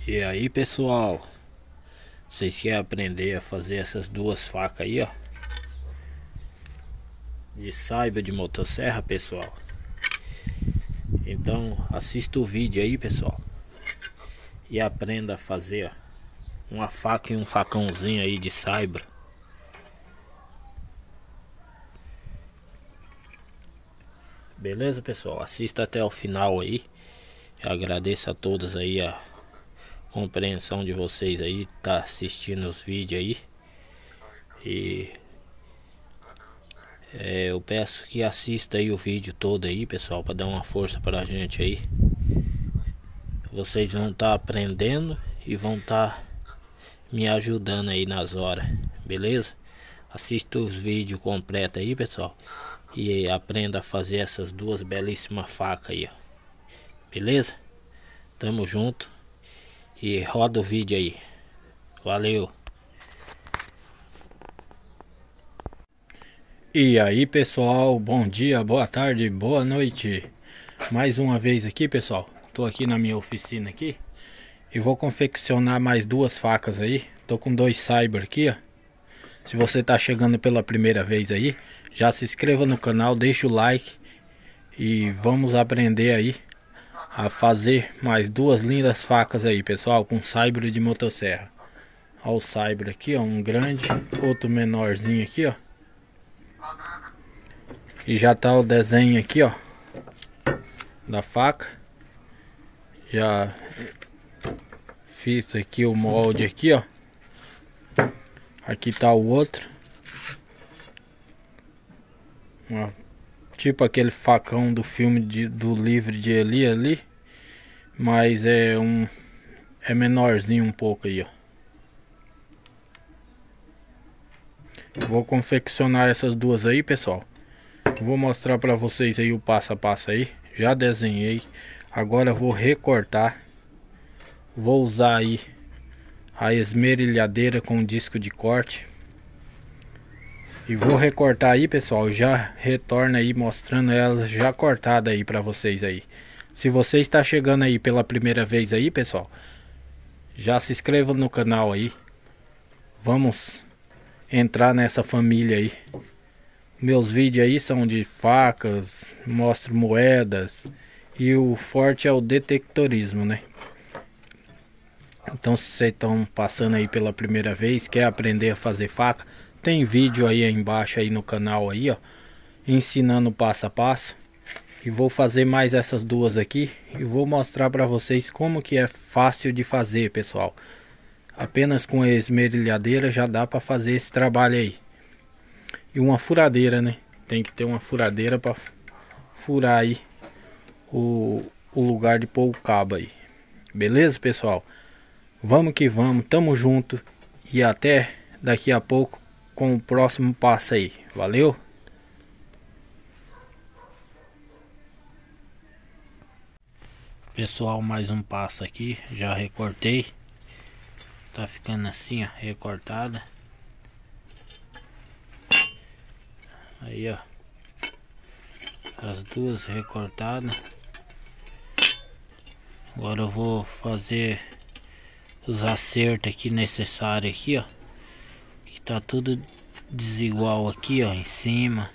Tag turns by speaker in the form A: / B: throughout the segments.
A: E aí, pessoal, vocês querem aprender a fazer essas duas facas aí, ó, de saiba de motosserra, pessoal? Então assista o vídeo aí, pessoal, e aprenda a fazer, ó, uma faca e um facãozinho aí de saibro. Beleza, pessoal? Assista até o final aí. Eu agradeço a todos aí a compreensão de vocês aí, tá assistindo os vídeos aí. E eu peço que assista aí o vídeo todo aí, pessoal, para dar uma força pra gente aí. Vocês vão estar aprendendo e vão estar me ajudando aí nas horas, beleza? Assista os vídeos completos aí, pessoal, e aprenda a fazer essas duas belíssimas facas aí, ó. Beleza? Tamo junto e roda o vídeo aí. Valeu! E aí, pessoal, bom dia, boa tarde, boa noite. Mais uma vez aqui, pessoal. Tô aqui na minha oficina aqui e vou confeccionar mais duas facas aí. Tô com dois saibro aqui, ó. Se você tá chegando pela primeira vez aí, já se inscreva no canal, deixa o like e vamos aprender aí a fazer mais duas lindas facas aí, pessoal, com saibro de motosserra. Ó o saibro aqui, ó, um grande, outro menorzinho aqui, ó. E já tá o desenho aqui, ó, da faca. Já fiz aqui o molde aqui, ó. Aqui tá o outro. Tipo aquele facão do filme do livro de Eli ali. Mas é menorzinho um pouco aí, ó. Vou confeccionar essas duas aí, pessoal. Vou mostrar pra vocês aí o passo a passo aí. Já desenhei. Agora vou recortar. Vou usar aí a esmerilhadeira com disco de corte. E vou recortar aí, pessoal. Já retorna aí mostrando ela já cortada aí pra vocês aí. Se você está chegando aí pela primeira vez aí, pessoal, já se inscreva no canal aí. Vamos entrar nessa família aí. Meus vídeos aí são de facas, mostro moedas e o forte é o detectorismo, né? Então, se vocês estão passando aí pela primeira vez, quer aprender a fazer faca, tem vídeo aí embaixo aí no canal aí, ó, ensinando passo a passo. E vou fazer mais essas duas aqui e vou mostrar para vocês como que é fácil de fazer, pessoal. Apenas com a esmerilhadeira já dá para fazer esse trabalho aí. E uma furadeira, né? Tem que ter uma furadeira para furar aí o lugar de pôr o cabo aí. Beleza, pessoal? Vamos que vamos, tamo junto e até daqui a pouco com o próximo passo aí. Valeu? Pessoal, mais um passo aqui, já recortei. Tá ficando assim, ó, recortada. Aí, ó, as duas recortadas. Agora eu vou fazer os acertos aqui necessários aqui, ó. Que tá tudo desigual aqui, ó, em cima.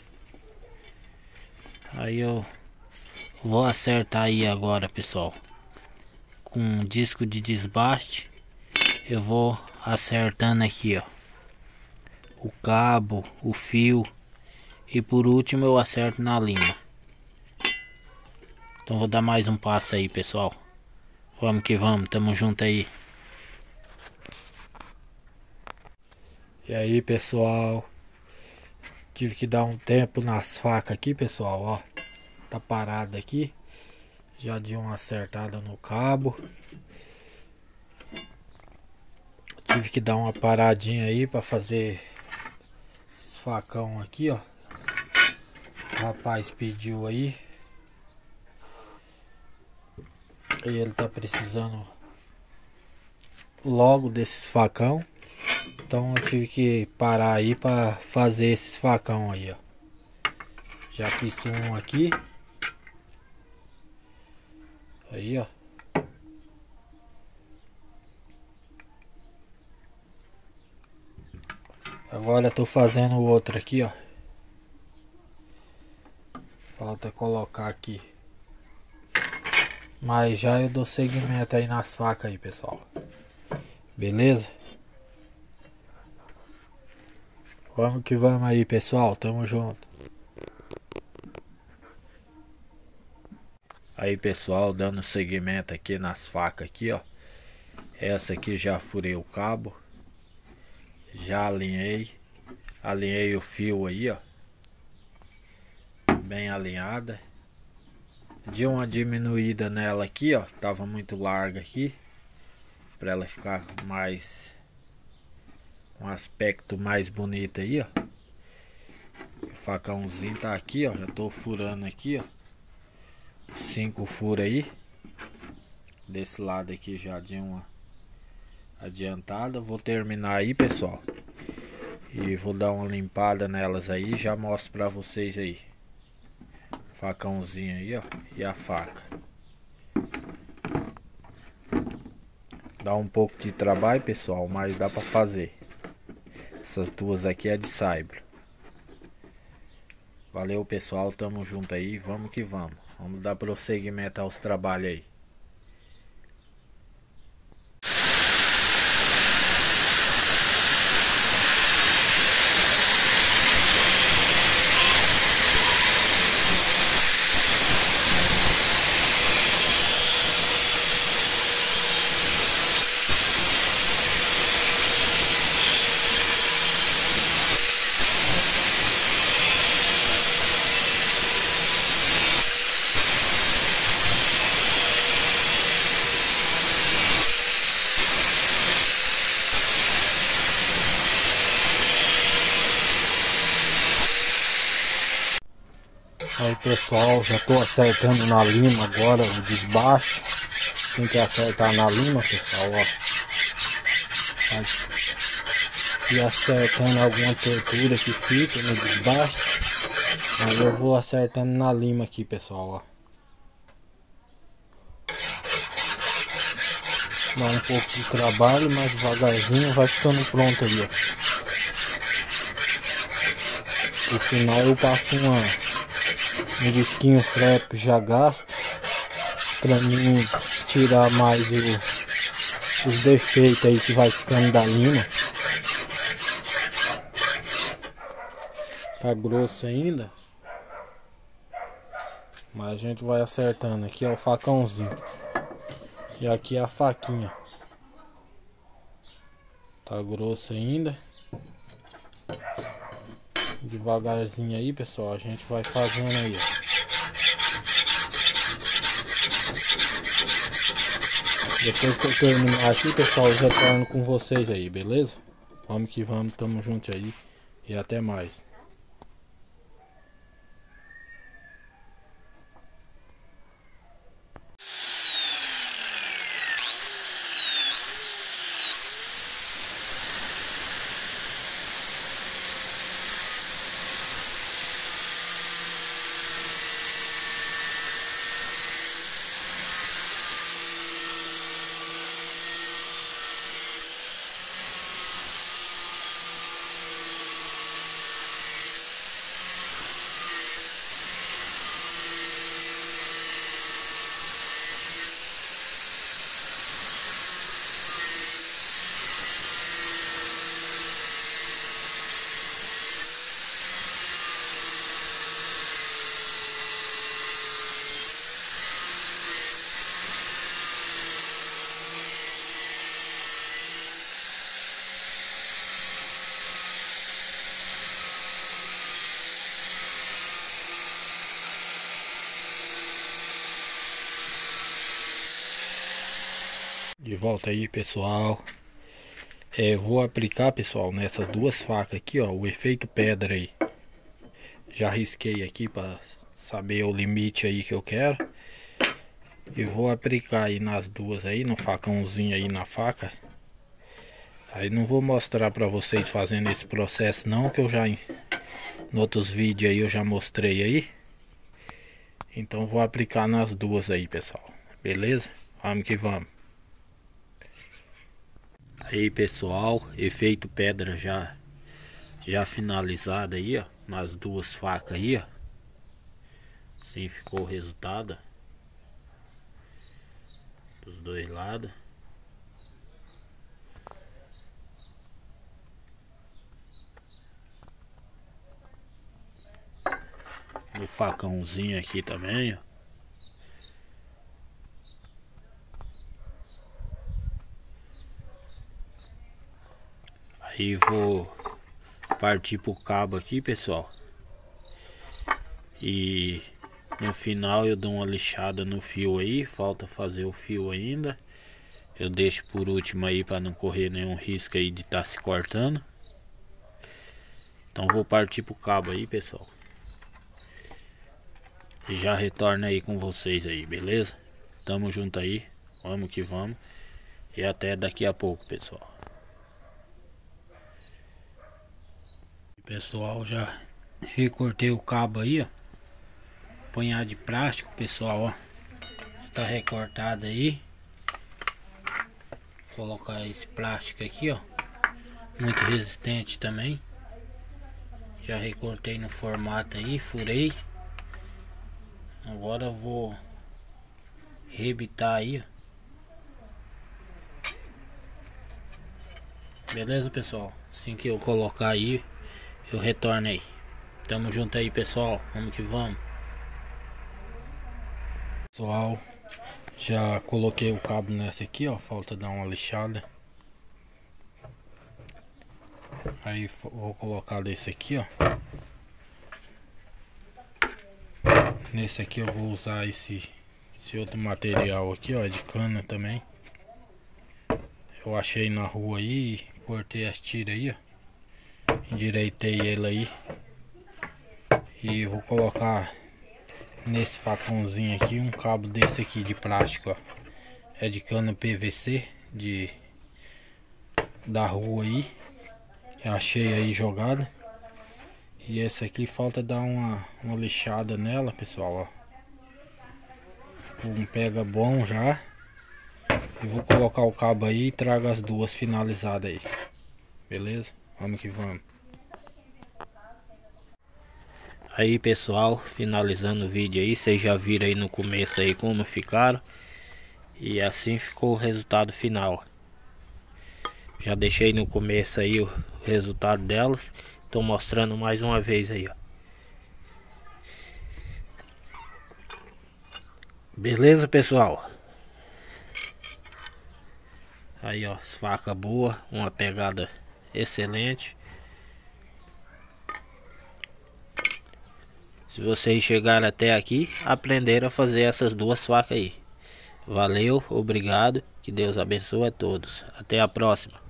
A: Aí eu vou acertar aí agora, pessoal. Com um disco de desbaste, eu vou acertando aqui, ó, o cabo, o fio. E por último eu acerto na linha. Então vou dar mais um passo aí, pessoal. Vamos que vamos, tamo junto aí. E aí, pessoal, tive que dar um tempo nas facas aqui, pessoal, ó. Tá parado aqui. Já dei uma acertada no cabo. Tive que dar uma paradinha aí pra fazer esses facão aqui, ó. O rapaz pediu aí. E ele tá precisando logo desses facão. Então eu tive que parar aí pra fazer esses facão aí, ó. Já fiz um aqui. Aí, ó. Agora eu tô fazendo o outro aqui, ó. Falta colocar aqui. Mas já eu dou segmento aí nas facas aí, pessoal. Beleza? Vamos que vamos aí, pessoal. Tamo junto. Aí, pessoal, dando segmento aqui nas facas aqui, ó. Essa aqui já furei o cabo. Já alinhei. Alinhei o fio aí, ó. Bem alinhada. Dei uma diminuída nela aqui, ó. Tava muito larga aqui. Pra ela ficar mais... um aspecto mais bonito aí, ó. O facãozinho tá aqui, ó. Já tô furando aqui, ó. 5 furos aí. Desse lado aqui já de uma adiantada. Vou terminar aí, pessoal. E vou dar uma limpada nelas aí. Já mostro pra vocês aí. Facãozinho aí, ó. E a faca. Dá um pouco de trabalho, pessoal, mas dá pra fazer. Essas duas aqui é de saibro. Valeu, pessoal, tamo junto aí, vamos que vamos. Vamos dar prosseguimento aos trabalhos aí. Aí, pessoal, já tô acertando na lima agora o desbaixo. Tem que acertar na lima, pessoal, ó. E acertando alguma tortura que fica no desbaixo. Mas eu vou acertando na lima aqui, pessoal, ó. Dá um pouco de trabalho, mas devagarzinho vai ficando pronto ali, ó. No final eu passo um disquinho flap já gasto pra mim tirar mais os defeitos aí que vai ficando da lima. Tá grosso ainda, mas a gente vai acertando. Aqui é o facãozinho e aqui é a faquinha. Tá grosso ainda. Devagarzinho aí, pessoal, a gente vai fazendo aí, ó. Depois que eu terminar aqui, pessoal, eu retorno com vocês aí, beleza? Vamos que vamos, tamo junto aí e até mais. De volta aí, pessoal. Vou aplicar, pessoal, nessas duas facas aqui, ó, o efeito pedra aí. Já risquei aqui para saber o limite aí que eu quero. E vou aplicar aí nas duas aí, no facãozinho aí na faca. Aí não vou mostrar para vocês fazendo esse processo não, que eu já em outros vídeos aí eu já mostrei aí. Então vou aplicar nas duas aí, pessoal. Beleza? Vamos que vamos. Aí, pessoal, efeito pedra já já finalizada aí, ó, nas duas facas aí, ó. Assim ficou o resultado dos dois lados. O facãozinho aqui também, ó. Aí vou partir pro cabo aqui, pessoal. E no final eu dou uma lixada no fio aí. Falta fazer o fio ainda. Eu deixo por último aí para não correr nenhum risco aí de estar se cortando. Então vou partir pro cabo aí, pessoal. E já retorno aí com vocês aí, beleza? Tamo junto aí. Vamos que vamos. E até daqui a pouco, pessoal. Pessoal, já recortei o cabo aí, ó. Punhado de plástico, pessoal, ó. Tá recortado aí. Vou colocar esse plástico aqui, ó. Muito resistente também. Já recortei no formato aí, furei. Agora eu vou rebitar aí, ó. Beleza, pessoal? Assim que eu colocar aí, eu retorno aí. Tamo junto aí, pessoal. Vamos que vamos. Pessoal, já coloquei o cabo nessa aqui, ó. Falta dar uma lixada. Aí vou colocar desse aqui, ó. Nesse aqui eu vou usar esse outro material aqui, ó, de cana também. Eu achei na rua aí, cortei as tiras aí, ó. Endireitei ele aí. E vou colocar nesse facãozinho aqui um cabo desse aqui de plástico, ó. É de cana PVC da rua aí. Eu achei aí jogado. E esse aqui falta dar uma lixada nela, pessoal, ó. Um pega bom já. E vou colocar o cabo aí e trago as duas finalizadas aí. Beleza? Vamos que vamos. Aí, pessoal, finalizando o vídeo aí, vocês já viram aí no começo aí como ficaram. E assim ficou o resultado final. Já deixei no começo aí o resultado delas. Tô mostrando mais uma vez aí, ó. Beleza, pessoal? Aí, ó, faca boa, uma pegada excelente. Se vocês chegaram até aqui, aprenderam a fazer essas duas facas aí. Valeu, obrigado, que Deus abençoe a todos. Até a próxima.